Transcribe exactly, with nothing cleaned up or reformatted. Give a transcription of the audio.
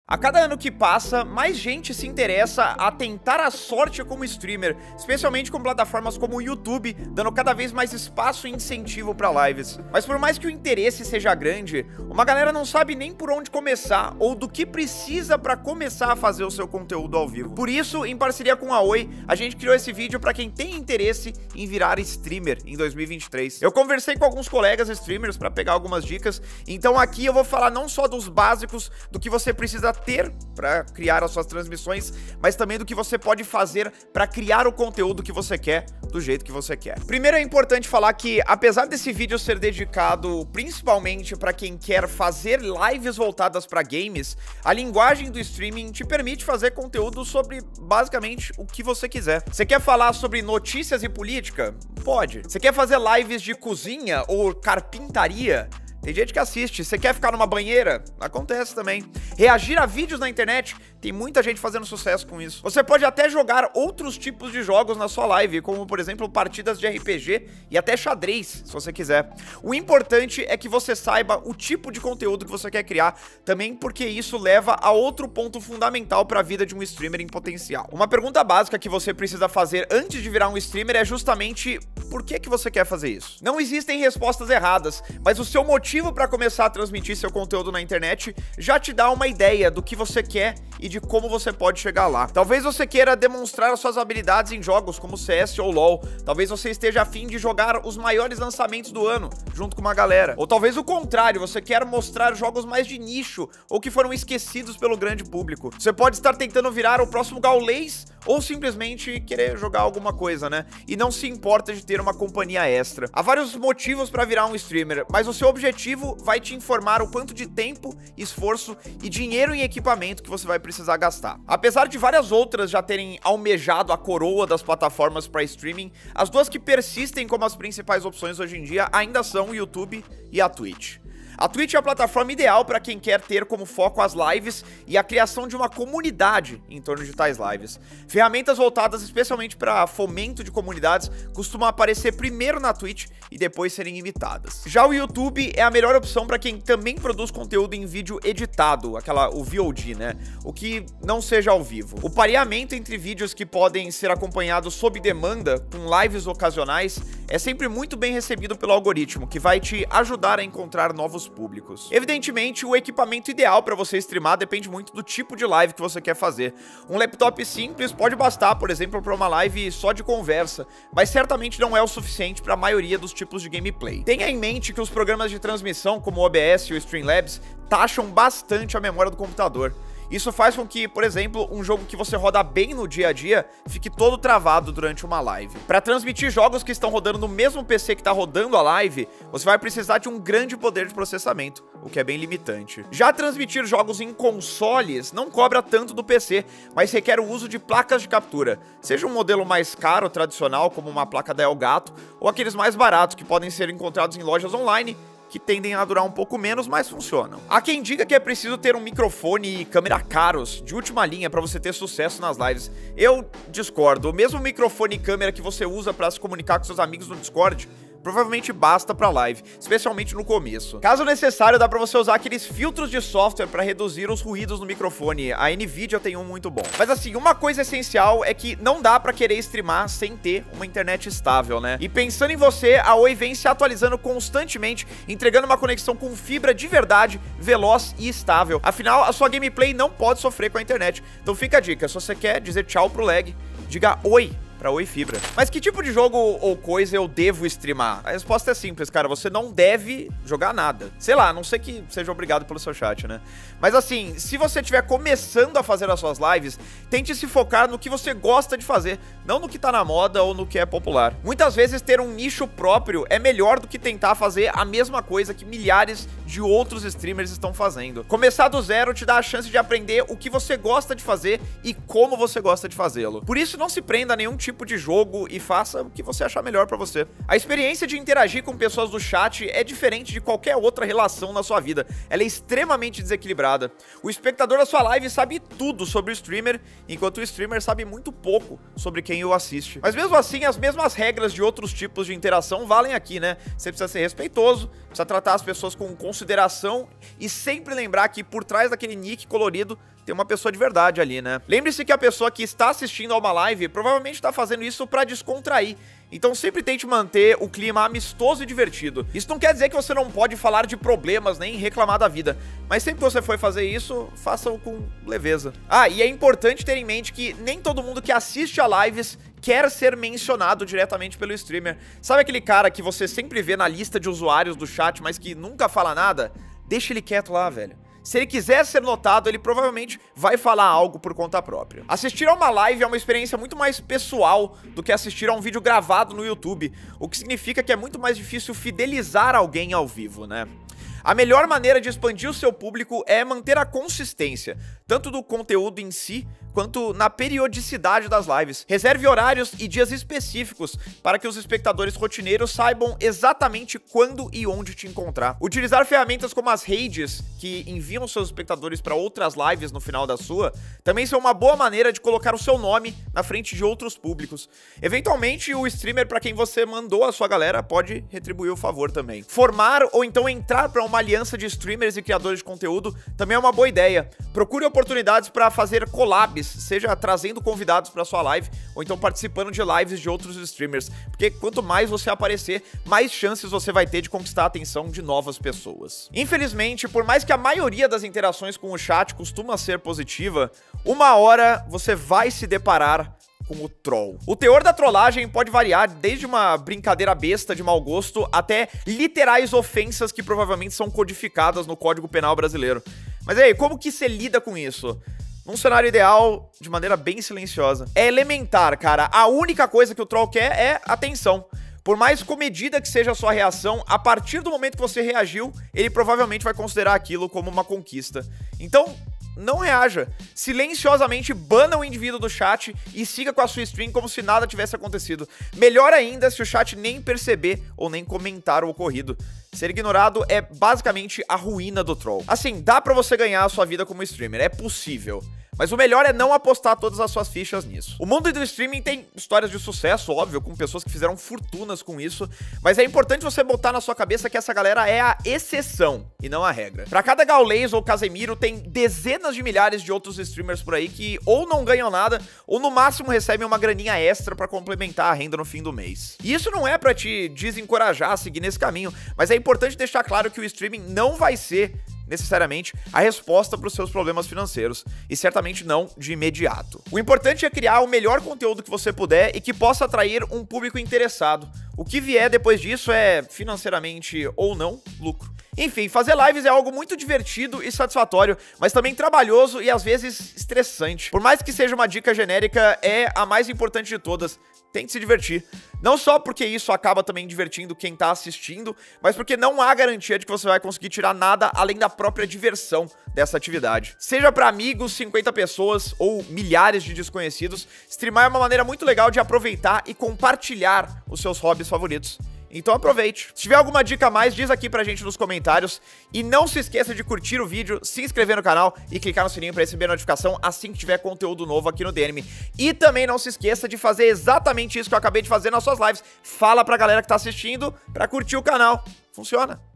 A cada ano que passa, mais gente se interessa a tentar a sorte como streamer, especialmente com plataformas como o YouTube, dando cada vez mais espaço e incentivo para lives. Mas por mais que o interesse seja grande, uma galera não sabe nem por onde começar ou do que precisa para começar a fazer o seu conteúdo ao vivo. Por isso, em parceria com a Oi, a gente criou esse vídeo para quem tem interesse em virar streamer em dois mil e vinte e três. Eu conversei com alguns colegas streamers para pegar algumas dicas, então aqui eu vou falar não só dos básicos, do que você precisa ter para criar as suas transmissões, mas também do que você pode fazer para criar o conteúdo que você quer, do jeito que você quer. Primeiro é importante falar que, apesar desse vídeo ser dedicado principalmente para quem quer fazer lives voltadas para games, a linguagem do streaming te permite fazer conteúdo sobre basicamente o que você quiser. Você quer falar sobre notícias e política? Pode. Você quer fazer lives de cozinha ou carpintaria? Tem gente que assiste. Você quer ficar numa banheira? Acontece também. Reagir a vídeos na internet? Tem muita gente fazendo sucesso com isso. Você pode até jogar outros tipos de jogos na sua live, como, por exemplo, partidas de R P G e até xadrez, se você quiser. O importante é que você saiba o tipo de conteúdo que você quer criar, também porque isso leva a outro ponto fundamental para a vida de um streamer em potencial. Uma pergunta básica que você precisa fazer antes de virar um streamer é justamente: por que que você quer fazer isso? Não existem respostas erradas, mas o seu motivo para começar a transmitir seu conteúdo na internet já te dá uma ideia do que você quer e de como você pode chegar lá. Talvez você queira demonstrar as suas habilidades em jogos como C S ou LoL. Talvez você esteja a fim de jogar os maiores lançamentos do ano, junto com uma galera. Ou talvez o contrário, você quer mostrar jogos mais de nicho ou que foram esquecidos pelo grande público. Você pode estar tentando virar o próximo Gaules ou simplesmente querer jogar alguma coisa, né? E não se importa de ter uma companhia extra. Há vários motivos para virar um streamer, mas o seu objetivo vai te informar o quanto de tempo, esforço e dinheiro em equipamento que você vai precisar gastar. Apesar de várias outras já terem almejado a coroa das plataformas para streaming, as duas que persistem como as principais opções hoje em dia ainda são o YouTube e a Twitch. A Twitch é a plataforma ideal para quem quer ter como foco as lives e a criação de uma comunidade em torno de tais lives. Ferramentas voltadas especialmente para fomento de comunidades costumam aparecer primeiro na Twitch e depois serem imitadas. Já o YouTube é a melhor opção para quem também produz conteúdo em vídeo editado, aquela o V O D, né? O que não seja ao vivo. O pareamento entre vídeos que podem ser acompanhados sob demanda com lives ocasionais é sempre muito bem recebido pelo algoritmo, que vai te ajudar a encontrar novos públicos. Evidentemente, o equipamento ideal para você streamar depende muito do tipo de live que você quer fazer. Um laptop simples pode bastar, por exemplo, para uma live só de conversa, mas certamente não é o suficiente para a maioria dos tipos de gameplay. Tenha em mente que os programas de transmissão, como o O B S e o Streamlabs, taxam bastante a memória do computador. Isso faz com que, por exemplo, um jogo que você roda bem no dia a dia fique todo travado durante uma live. Para transmitir jogos que estão rodando no mesmo P C que está rodando a live, você vai precisar de um grande poder de processamento, o que é bem limitante. Já transmitir jogos em consoles não cobra tanto do P C, mas requer o uso de placas de captura, seja um modelo mais caro, tradicional, como uma placa da Elgato, ou aqueles mais baratos que podem ser encontrados em lojas online, que tendem a durar um pouco menos, mas funcionam. Há quem diga que é preciso ter um microfone e câmera caros, de última linha, para você ter sucesso nas lives. Eu discordo. O mesmo microfone e câmera que você usa para se comunicar com seus amigos no Discord provavelmente basta pra live, especialmente no começo. Caso necessário, dá pra você usar aqueles filtros de software pra reduzir os ruídos no microfone. A Nvidia tem um muito bom. Mas assim, uma coisa essencial é que não dá pra querer streamar sem ter uma internet estável, né? E pensando em você, a Oi vem se atualizando constantemente, entregando uma conexão com fibra de verdade, veloz e estável. Afinal, a sua gameplay não pode sofrer com a internet. Então fica a dica, se você quer dizer tchau pro lag, diga oi pra Oi Fibra. Mas que tipo de jogo ou coisa eu devo streamar? A resposta é simples, cara, você não deve jogar nada. Sei lá, a não sei que seja obrigado pelo seu chat, né? Mas assim, se você estiver começando a fazer as suas lives, tente se focar no que você gosta de fazer, não no que tá na moda ou no que é popular. Muitas vezes ter um nicho próprio é melhor do que tentar fazer a mesma coisa que milhares de outros streamers estão fazendo. Começar do zero te dá a chance de aprender o que você gosta de fazer e como você gosta de fazê-lo. Por isso, não se prenda a nenhum tipo tipo de jogo e faça o que você achar melhor pra você. A experiência de interagir com pessoas do chat é diferente de qualquer outra relação na sua vida. Ela é extremamente desequilibrada. O espectador da sua live sabe tudo sobre o streamer, enquanto o streamer sabe muito pouco sobre quem o assiste. Mas mesmo assim, as mesmas regras de outros tipos de interação valem aqui, né? Você precisa ser respeitoso, precisa tratar as pessoas com consideração e sempre lembrar que por trás daquele nick colorido tem uma pessoa de verdade ali, né? Lembre-se que a pessoa que está assistindo a uma live provavelmente está fazendo isso pra descontrair. Então sempre tente manter o clima amistoso e divertido. Isso não quer dizer que você não pode falar de problemas nem reclamar da vida, mas sempre que você for fazer isso, faça-o com leveza. Ah, e é importante ter em mente que nem todo mundo que assiste a lives quer ser mencionado diretamente pelo streamer. Sabe aquele cara que você sempre vê na lista de usuários do chat, mas que nunca fala nada? Deixa ele quieto lá, velho. Se ele quiser ser notado, ele provavelmente vai falar algo por conta própria. Assistir a uma live é uma experiência muito mais pessoal do que assistir a um vídeo gravado no YouTube, o que significa que é muito mais difícil fidelizar alguém ao vivo, né? A melhor maneira de expandir o seu público é manter a consistência, tanto do conteúdo em si, quanto na periodicidade das lives. Reserve horários e dias específicos para que os espectadores rotineiros saibam exatamente quando e onde te encontrar. Utilizar ferramentas como as raids, que enviam seus espectadores para outras lives no final da sua, também são uma boa maneira de colocar o seu nome na frente de outros públicos. Eventualmente, o streamer para quem você mandou a sua galera pode retribuir o favor também. Formar ou então entrar para uma aliança de streamers e criadores de conteúdo também é uma boa ideia. Procure oportunidades para fazer collabs, seja trazendo convidados para sua live ou então participando de lives de outros streamers, porque quanto mais você aparecer, mais chances você vai ter de conquistar a atenção de novas pessoas. Infelizmente, por mais que a maioria das interações com o chat costuma ser positiva, uma hora você vai se deparar com o troll. O teor da trollagem pode variar desde uma brincadeira besta de mau gosto até literais ofensas que provavelmente são codificadas no Código Penal brasileiro. Mas aí, como que você lida com isso? Num cenário ideal, de maneira bem silenciosa. É elementar, cara. A única coisa que o troll quer é atenção. Por mais comedida que seja a sua reação, a partir do momento que você reagiu, ele provavelmente vai considerar aquilo como uma conquista. Então, não reaja. Silenciosamente bana o indivíduo do chat e siga com a sua stream como se nada tivesse acontecido. Melhor ainda se o chat nem perceber ou nem comentar o ocorrido. Ser ignorado é basicamente a ruína do troll. Assim, dá pra você ganhar a sua vida como streamer, é possível. Mas o melhor é não apostar todas as suas fichas nisso. O mundo do streaming tem histórias de sucesso, óbvio, com pessoas que fizeram fortunas com isso, mas é importante você botar na sua cabeça que essa galera é a exceção e não a regra. Pra cada Gaules ou Casemiro, tem dezenas de milhares de outros streamers por aí que ou não ganham nada, ou no máximo recebem uma graninha extra pra complementar a renda no fim do mês. E isso não é pra te desencorajar a seguir nesse caminho, mas é importante deixar claro que o streaming não vai ser necessariamente a resposta para os seus problemas financeiros, e certamente não de imediato. O importante é criar o melhor conteúdo que você puder e que possa atrair um público interessado. O que vier depois disso é, financeiramente ou não, lucro. Enfim, fazer lives é algo muito divertido e satisfatório, mas também trabalhoso e às vezes estressante. Por mais que seja uma dica genérica, é a mais importante de todas. Tente se divertir. Não só porque isso acaba também divertindo quem tá assistindo, mas porque não há garantia de que você vai conseguir tirar nada além da própria diversão dessa atividade. Seja para amigos, cinquenta pessoas ou milhares de desconhecidos, streamar é uma maneira muito legal de aproveitar e compartilhar os seus hobbies favoritos. Então aproveite. Se tiver alguma dica a mais, diz aqui pra gente nos comentários. E não se esqueça de curtir o vídeo, se inscrever no canal e clicar no sininho pra receber notificação assim que tiver conteúdo novo aqui no D N M. E também não se esqueça de fazer exatamente isso que eu acabei de fazer nas suas lives. Fala pra galera que tá assistindo pra curtir o canal. Funciona.